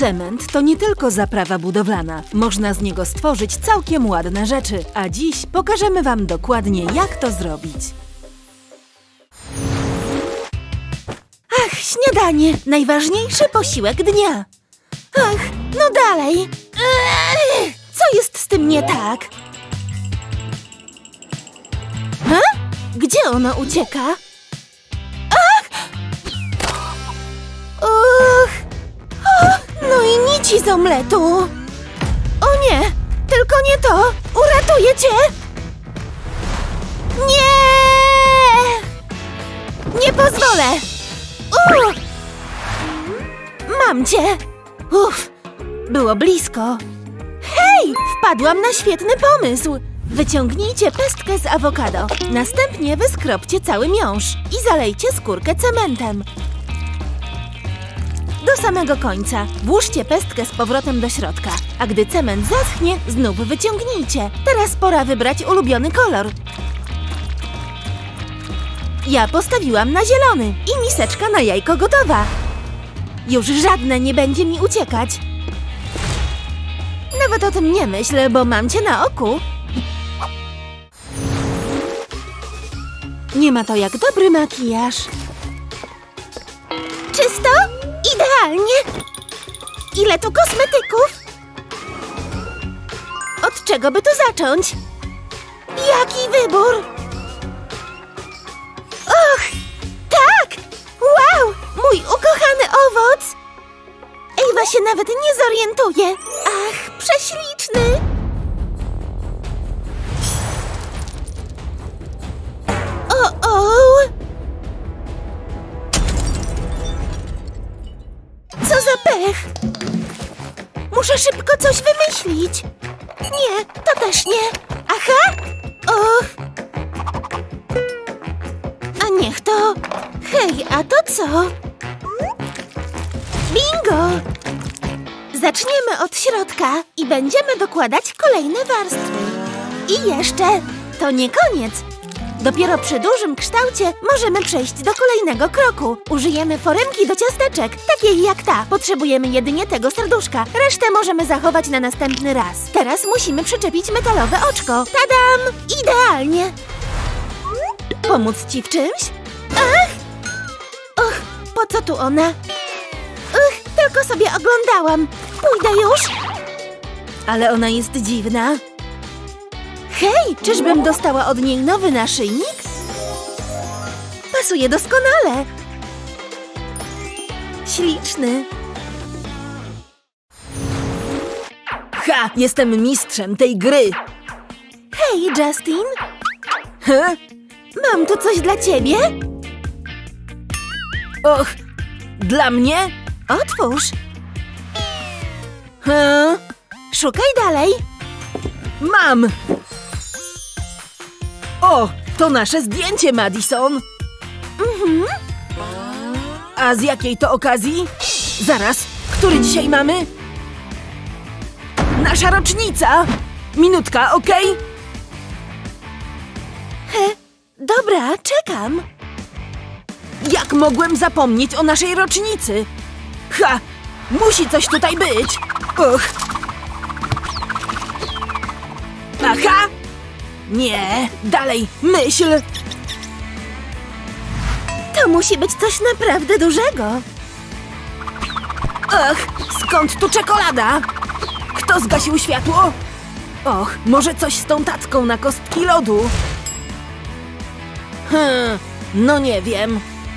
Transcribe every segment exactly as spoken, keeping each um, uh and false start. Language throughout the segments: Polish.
Cement to nie tylko zaprawa budowlana. Można z niego stworzyć całkiem ładne rzeczy. A dziś pokażemy wam dokładnie, jak to zrobić. Ach, śniadanie! Najważniejszy posiłek dnia. Ach, no dalej. Eee, co jest z tym nie tak? Ha? Gdzie ono ucieka? Ach! Uch! No i nici z omletu! O nie! Tylko nie to! Uratuję cię! Nie! Nie pozwolę! Uch! Mam cię! Uff! Było blisko! Hej! Wpadłam na świetny pomysł! Wyciągnijcie pestkę z awokado. Następnie wyskropcie cały miąższ i zalejcie skórkę cementem. Do samego końca. Włóżcie pestkę z powrotem do środka, a gdy cement zaschnie, znów wyciągnijcie. Teraz pora wybrać ulubiony kolor. Ja postawiłam na zielony i miseczka na jajko gotowa. Już żadne nie będzie mi uciekać. Nawet o tym nie myśl, bo mam cię na oku. Nie ma to jak dobry makijaż. Czysto? Idealnie! Ile tu kosmetyków? Od czego by tu zacząć? Jaki wybór? Och! Tak! Wow! Mój ukochany owoc! Ewa się nawet nie zorientuje. Ach, prześliczny! O-o! Co za pech! Muszę szybko coś wymyślić. Nie, to też nie. Aha! Och! A niech to... Hej, a to co? Bingo! Zaczniemy od środka i będziemy dokładać kolejne warstwy. I jeszcze, to nie koniec. Dopiero przy dużym kształcie możemy przejść do kolejnego kroku. Użyjemy foremki do ciasteczek, takiej jak ta. Potrzebujemy jedynie tego serduszka. Resztę możemy zachować na następny raz. Teraz musimy przyczepić metalowe oczko. Tadam! Idealnie! Pomóc ci w czymś? Ach! Och, po co tu ona? Ach, tylko sobie oglądałam. Pójdę już. Ale ona jest dziwna. Hej, czyżbym dostała od niej nowy naszyjnik? Pasuje doskonale. Śliczny. Ha! Jestem mistrzem tej gry. Hej, Justin. He? Mam tu coś dla ciebie? Och, dla mnie? Otwórz. He? Szukaj dalej. Mam. O, to nasze zdjęcie, Madison. Mhm. A z jakiej to okazji? Zaraz, który dzisiaj mamy? Nasza rocznica. Minutka, okej? Okay? He, dobra, czekam. Jak mogłem zapomnieć o naszej rocznicy? Ha! Musi coś tutaj być. Och. Aha! Nie, dalej, myśl! To musi być coś naprawdę dużego. Ach, skąd tu czekolada? Kto zgasił światło? Och, może coś z tą tacką na kostki lodu? Hmm, no nie wiem.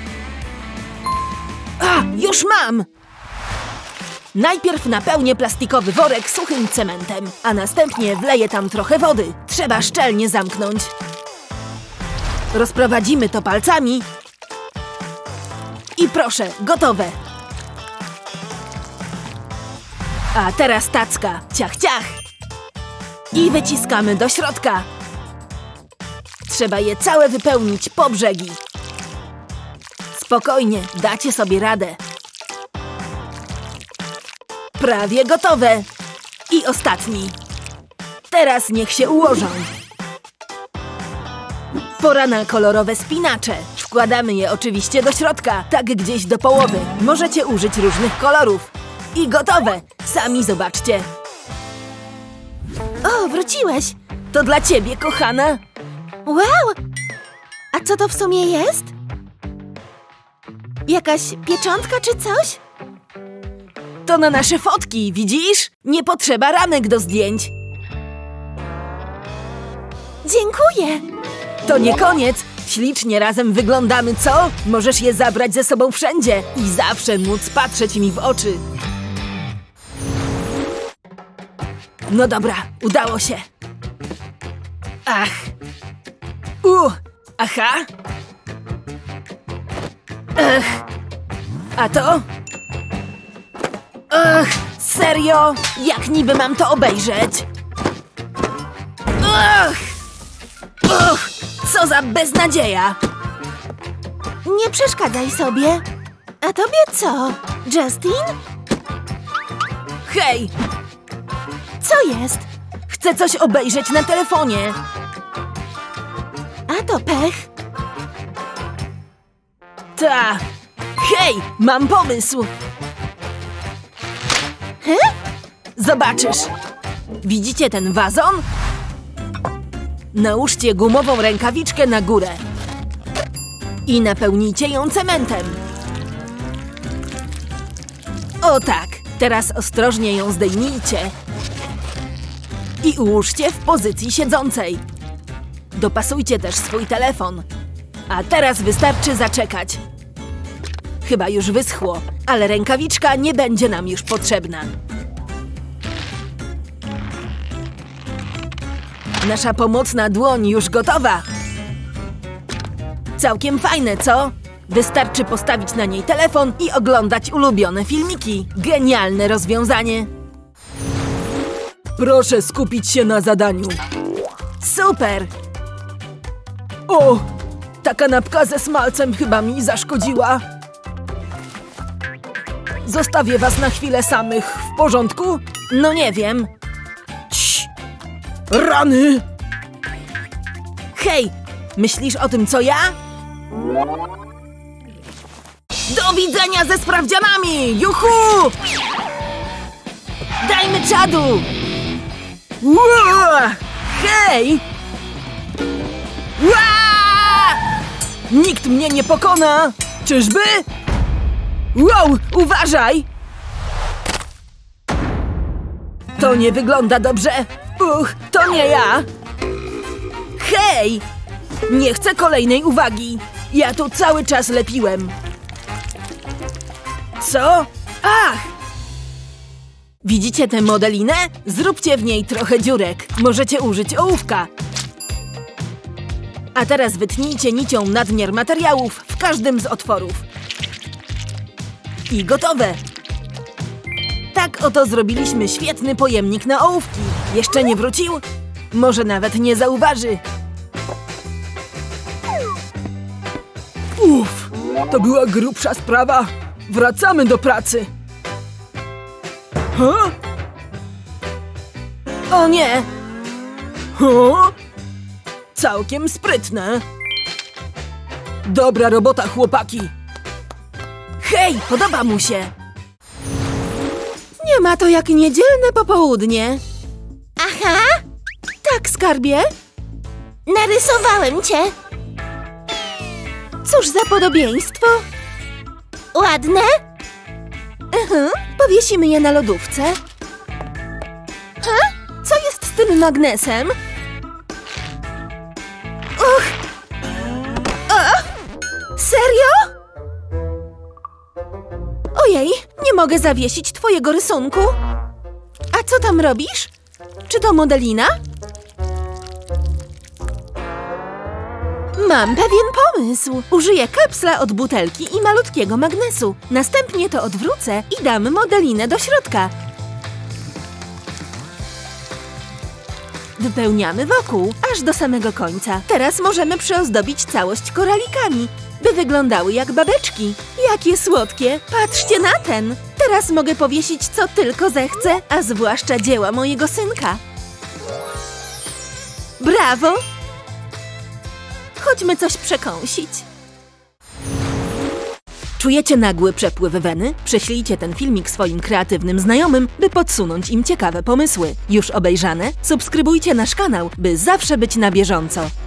A, już mam! Najpierw napełnię plastikowy worek suchym cementem, a następnie wleję tam trochę wody. Trzeba szczelnie zamknąć. Rozprowadzimy to palcami. I proszę, gotowe. A teraz tacka. Ciach, ciach. I wyciskamy do środka. Trzeba je całe wypełnić po brzegi. Spokojnie, dacie sobie radę. Prawie gotowe. I ostatni. Teraz niech się ułożą. Pora na kolorowe spinacze. Wkładamy je oczywiście do środka, tak gdzieś do połowy. Możecie użyć różnych kolorów. I gotowe! Sami zobaczcie. O, wróciłeś! To dla ciebie, kochana. Wow! A co to w sumie jest? Jakaś pieczątka czy coś? To na nasze fotki, widzisz? Nie potrzeba ramek do zdjęć. Dziękuję! To nie koniec. Ślicznie razem wyglądamy, co? Możesz je zabrać ze sobą wszędzie i zawsze móc patrzeć mi w oczy. No dobra, udało się. Ach. U, aha. Ech. A to? Ech, serio? Jak niby mam to obejrzeć? Ech. Uch, co za beznadzieja! Nie przeszkadzaj sobie. A tobie co, Justin? Hej! Co jest? Chcę coś obejrzeć na telefonie. A to pech. Ta! Hej! Mam pomysł! He? Zobaczysz! Widzicie ten wazon? Nałóżcie gumową rękawiczkę na górę i napełnijcie ją cementem. O tak! Teraz ostrożnie ją zdejmijcie i ułóżcie w pozycji siedzącej. Dopasujcie też swój telefon. A teraz wystarczy zaczekać. Chyba już wyschło, ale rękawiczka nie będzie nam już potrzebna. Nasza pomocna dłoń już gotowa. Całkiem fajne, co? Wystarczy postawić na niej telefon i oglądać ulubione filmiki. Genialne rozwiązanie. Proszę skupić się na zadaniu. Super! O! Ta kanapka ze smalcem chyba mi zaszkodziła. Zostawię was na chwilę samych. W porządku? No nie wiem. Cii. Rany! Hej! Myślisz o tym, co ja? Do widzenia ze sprawdzianami! Juhu! Dajmy czadu! Ua! Hej! Ua! Nikt mnie nie pokona! Czyżby? Wow! Uważaj! To nie wygląda dobrze! Uch, to nie ja! Hej! Nie chcę kolejnej uwagi! Ja tu cały czas lepiłem! Co? Ach! Widzicie tę modelinę? Zróbcie w niej trochę dziurek. Możecie użyć ołówka. A teraz wytnijcie nicią nadmiar materiałów w każdym z otworów. I gotowe! Tak oto zrobiliśmy świetny pojemnik na ołówki. Jeszcze nie wrócił? Może nawet nie zauważy. Uff, to była grubsza sprawa. Wracamy do pracy. Huh? O nie! Huh? Całkiem sprytne. Dobra robota, chłopaki. Hej, podoba mu się. Nie ma to jak niedzielne popołudnie. Aha! Tak, skarbie? Narysowałem cię! Cóż za podobieństwo. Ładne? Mhm, powiesimy je na lodówce. Ha? Co jest z tym magnesem? Och! O! Serio? Ojej, nie mogę zawiesić twojego rysunku. A co tam robisz? Czy to modelina? Mam pewien pomysł. Użyję kapsla od butelki i malutkiego magnesu. Następnie to odwrócę i dam modelinę do środka. Wypełniamy wokół, aż do samego końca. Teraz możemy przyozdobić całość koralikami, by wyglądały jak babeczki. Jakie słodkie! Patrzcie na ten! Teraz mogę powiesić co tylko zechcę, a zwłaszcza dzieła mojego synka. Brawo! Chodźmy coś przekąsić. Czujecie nagły przepływ weny? Prześlijcie ten filmik swoim kreatywnym znajomym, by podsunąć im ciekawe pomysły. Już obejrzane? Subskrybujcie nasz kanał, by zawsze być na bieżąco.